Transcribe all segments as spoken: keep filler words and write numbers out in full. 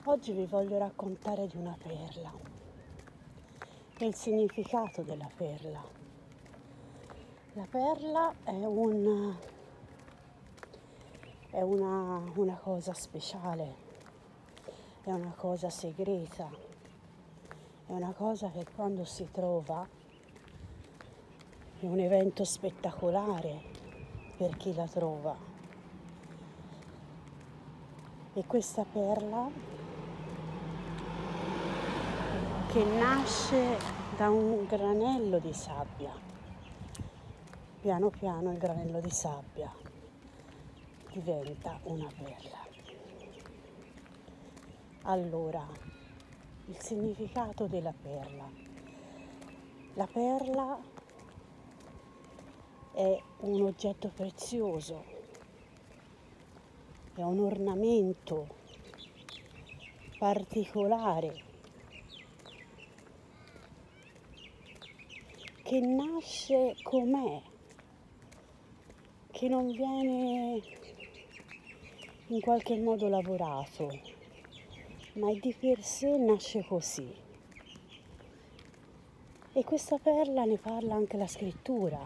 Oggi vi voglio raccontare di una perla e il significato della perla. La perla è, un, è una, una cosa speciale, è una cosa segreta, è una cosa che quando si trova è un evento spettacolare per chi la trova. E questa perla, che nasce da un granello di sabbia, piano piano il granello di sabbia diventa una perla. Allora, il significato della perla. La perla è un oggetto prezioso, è un ornamento particolare che nasce com'è, che non viene in qualche modo lavorato, ma di per sé nasce così. E questa perla ne parla anche la scrittura.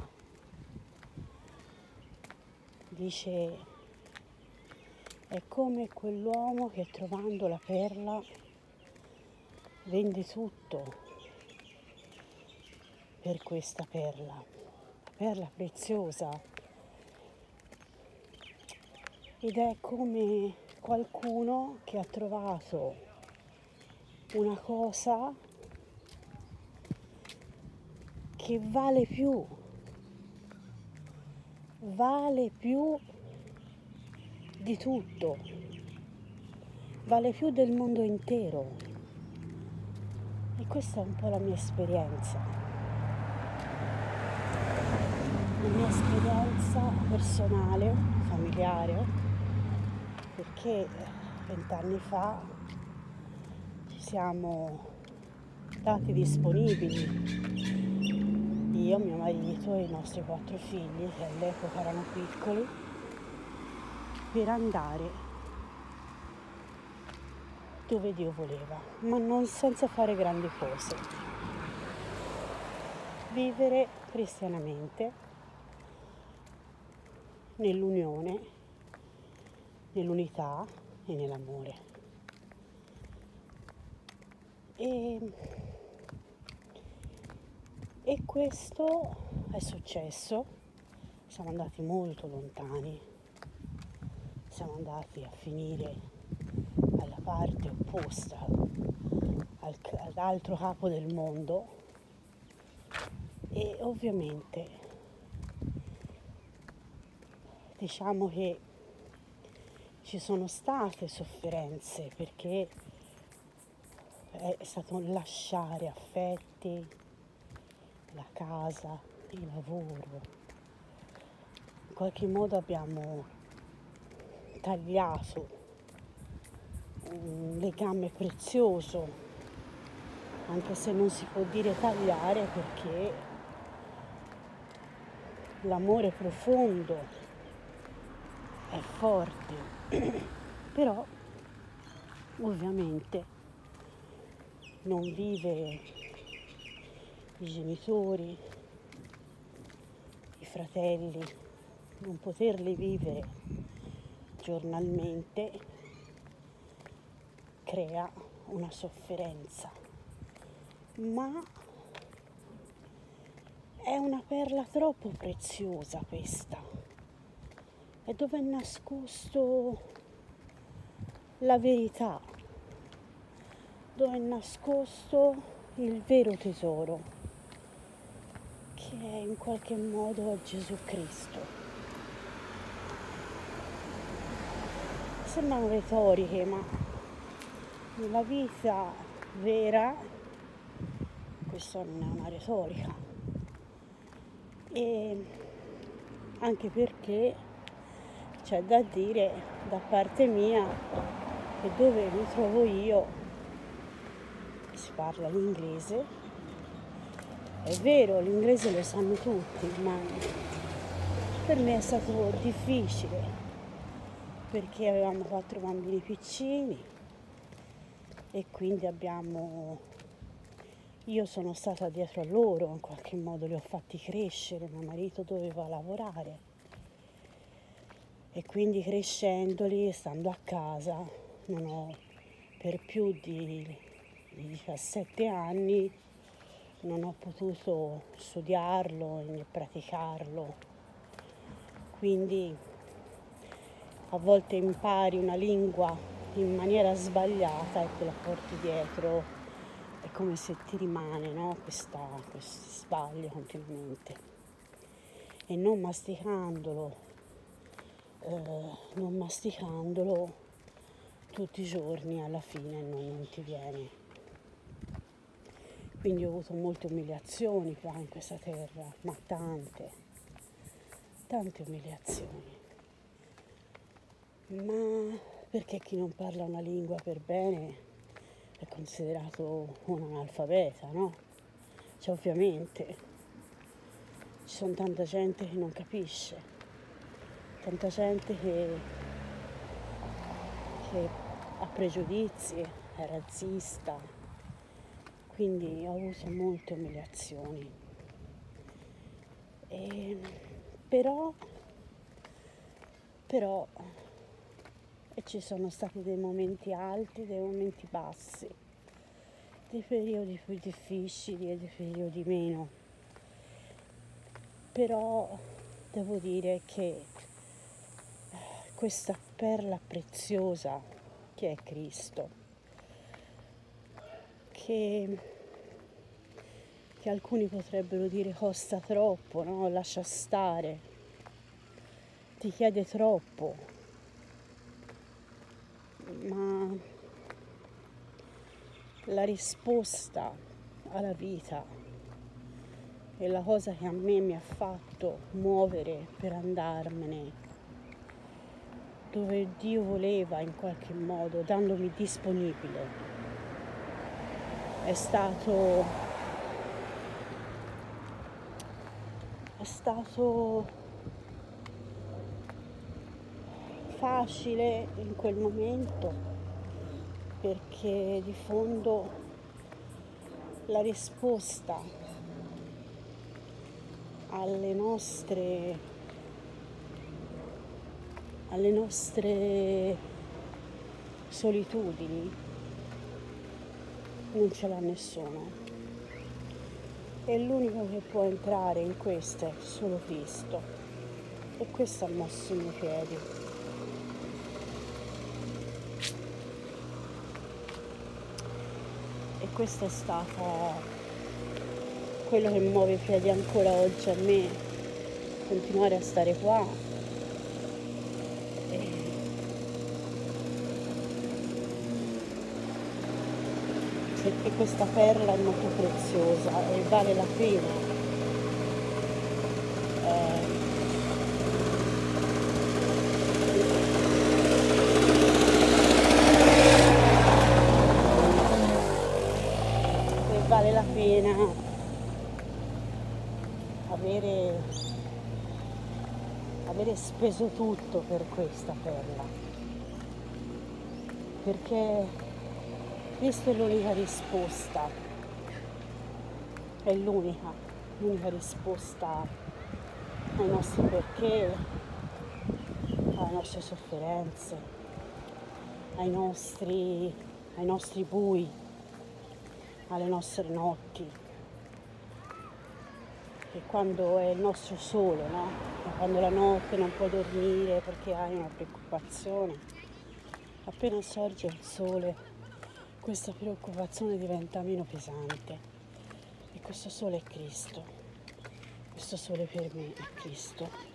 Dice, è come quell'uomo che trovando la perla vende tutto per questa perla, la perla preziosa. Ed è come qualcuno che ha trovato una cosa che vale più, vale più di tutto, vale più del mondo intero. E questa è un po' la mia esperienza, la mia esperienza personale, familiare, perché vent'anni fa ci siamo stati disponibili, io, mio marito e i nostri quattro figli, che all'epoca erano piccoli, per andare dove Dio voleva, ma non senza fare grandi cose. Vivere cristianamente nell'unione, nell'unità e nell'amore. E, e questo è successo, siamo andati molto lontani, siamo andati a finire alla parte opposta, al, all'altro capo del mondo, e ovviamente diciamo che ci sono state sofferenze, perché è stato lasciare affetti, la casa, il lavoro. In qualche modo abbiamo tagliato un legame prezioso, anche se non si può dire tagliare, perché l'amore profondo è forte, però ovviamente non vive i genitori, i fratelli, non poterli vivere giornalmente crea una sofferenza, ma è una perla troppo preziosa questa, è dove è nascosto la verità, dove è nascosto il vero tesoro, che è in qualche modo Gesù Cristo. Sembrano retoriche, ma nella vita vera questa non è una retorica. E anche perché c'è da dire da parte mia che dove mi trovo io si parla l'inglese. È vero, l'inglese lo sanno tutti, ma per me è stato difficile perché avevamo quattro bambini piccini e quindi abbiamo, io sono stata dietro a loro, in qualche modo li ho fatti crescere, mio marito doveva lavorare e quindi crescendoli, stando a casa, non ho per più di, di diciassette anni non ho potuto studiarlo né praticarlo, quindi a volte impari una lingua in maniera sbagliata e te la porti dietro, è come se ti rimane, no? Questa, questi sbagli continuamente e non masticandolo, eh, non masticandolo tutti i giorni alla fine non, non ti viene. Quindi ho avuto molte umiliazioni qua in questa terra, ma tante, tante umiliazioni. Ma perché chi non parla una lingua per bene è considerato un analfabeta, no? Cioè ovviamente ci sono tanta gente che non capisce, tanta gente che, che ha pregiudizi, è razzista. Quindi ho avuto molte umiliazioni, e, però, però e ci sono stati dei momenti alti, dei momenti bassi, dei periodi più difficili e dei periodi meno, però devo dire che questa perla preziosa che è Cristo, che, che alcuni potrebbero dire costa troppo, no? Lascia stare, ti chiede troppo, ma la risposta alla vita è la cosa che a me mi ha fatto muovere per andarmene dove Dio voleva in qualche modo, dandomi disponibile. È stato, è stato facile in quel momento perché di fondo la risposta alle nostre, alle nostre solitudini non ce l'ha nessuno, e l'unico che può entrare in questo è solo Cristo, e questo ha mosso i miei piedi. E questo è stato quello che muove i piedi ancora oggi a me, continuare a stare qua e perché questa perla è molto preziosa e vale la pena eh, e vale la pena avere, avere speso tutto per questa perla, perché questa è l'unica risposta, è l'unica, l'unica risposta ai nostri perché, alle nostre sofferenze, ai nostri, ai nostri bui, alle nostre notti. E quando è il nostro sole, no? E quando la notte non puoi dormire perché hai una preoccupazione, appena sorge il sole, questa preoccupazione diventa meno pesante, e questo sole è Cristo, questo sole per me è Cristo.